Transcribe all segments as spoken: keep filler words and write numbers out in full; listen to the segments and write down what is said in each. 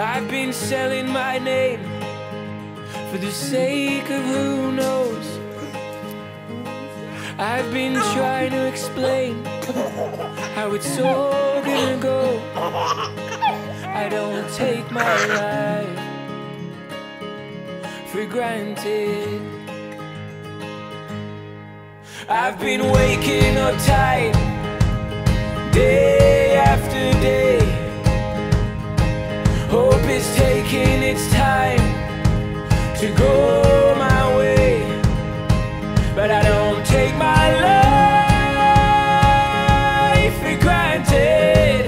I've been selling my name for the sake of who knows. I've been trying to explain how it's all gonna go. I don't take my life for granted. I've been waking up tight day after day. Hope is taking its time to go my way, but I don't take my life for granted.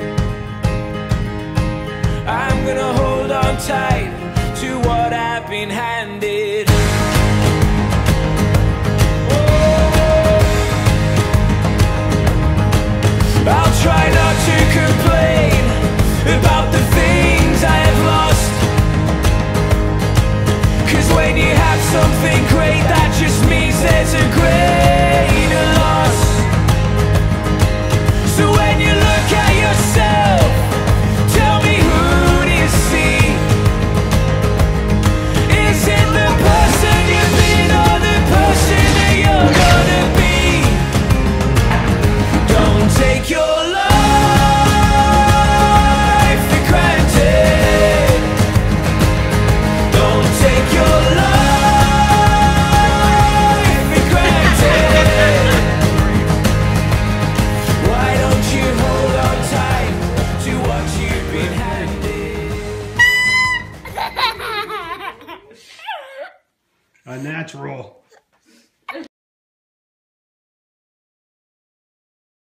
I'm gonna hold on tight to what I've been handed. I'll try not to complain about the things I have lost, 'cause when you have something great, that just means there's a great